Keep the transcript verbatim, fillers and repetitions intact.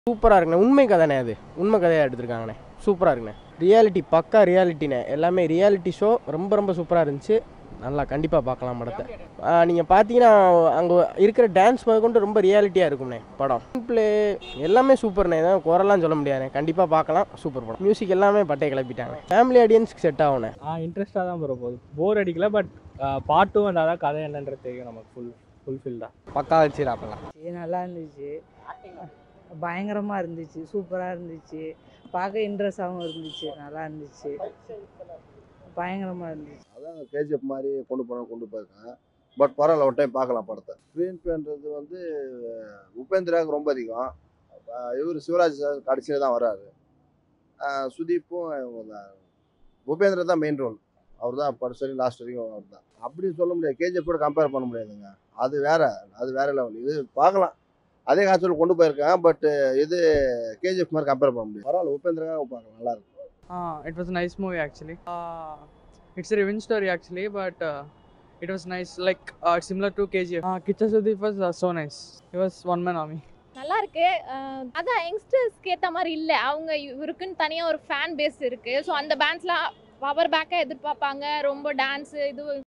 சூப்பராக இருக்குண்ணே. உண்மை கதைண்ணே, அது உண்மை கதையாக எடுத்திருக்காங்கண்ணே. சூப்பராக இருக்குண்ணே. ரியாலிட்டி பக்கா ரியாலிட்டிண்ணே. எல்லாமே ரியாலிட்டி ஷோ ரொம்ப ரொம்ப சூப்பராக இருந்துச்சு. நல்லா கண்டிப்பாக பார்க்கலாம் படத்தை. நீங்கள் பார்த்தீங்கன்னா அங்கே இருக்கிற டான்ஸ் முதல் கொண்டு ரொம்ப ரியாலிட்டியாக இருக்கும்ண்ணே படம். பிளே எல்லாமே சூப்பர்ண்ணே. எதாவது குறைலாம் சொல்ல முடியாதுண்ணே. கண்டிப்பாக பார்க்கலாம். சூப்பர் படம். மியூசிக் எல்லாமே பட்டையை கிளப்பிட்டாங்க. ஃபேமிலி ஆடியன்ஸ்க்கு செட் ஆகுண்ணே. ஆ இன்ட்ரெஸ்ட்டாக தான் ப்ரோ போகுது. போர் அடிக்கல. பட் பாட்டும் வந்தால் தான் கதை என்னன்றது தெரியும் நமக்கு. ஃபுல் ஃபுல்ஃபில்டாக பக்கா வச்சுடாப்பலாம். இது நல்லா இருந்துச்சு, பயங்கரமாக இருந்துச்சு, சூப்பராக இருந்துச்சு, பார்க்க இன்ட்ரெஸ்டாகவும் இருந்துச்சு, நல்லா இருந்துச்சு, பயங்கரமாக இருந்துச்சு. அதான் கேஜிஎஃப் மாதிரி கொண்டு போன கொண்டு போயிருக்கேன். பட் பரவாயில்ல, ஒரு டைம் பார்க்கலாம் படத்தை. ஸ்க்ரீன் பேன்றது வந்து உபேந்திராவுக்கு ரொம்ப அதிகம். இவர் சிவராஜ் சார் கடைசியில் தான் வர்றாரு. சுதீப்பும் இவங்க தான். உபேந்திரா தான் மெயின் ரோல். அவர் தான் படம் சரி லாஸ்ட் வரைக்கும் அவர் தான். அப்படின்னு சொல்ல முடியாது. கேஜிஎஃபோட கம்பேர் பண்ண முடியாதுங்க. அது வேற அது வேற லெவல். இது பார்க்கலாம், அதே காட்சியில் கொண்டு போயிருக்கேன். பட் இது கேஜிஎஃப் மாதிரி கம்பேர் பண்ண முடியாது. பரவாயில்ல, உபேந்திராக பார்க்கலாம், நல்லா இருக்கும். Uh, it was a nice movie actually. Uh, it's a revenge story actually, but uh, it was nice, like uh, similar to K G F. Uh, Kiccha Sudeep was uh, so nice. He was one man army. நல்லா இருக்கு. அதான் யங்ஸ்டர்ஸ்க்கு ஏற்ற மாதிரி இல்லை. அவங்க இவருக்குன்னு தனியாக ஒரு fan base இருக்கு. ஸோ அந்த பேண்ட்ஸ்லாம் பவர் பேக்காக எதிர்பார்ப்பாங்க. ரொம்ப டான்ஸு இது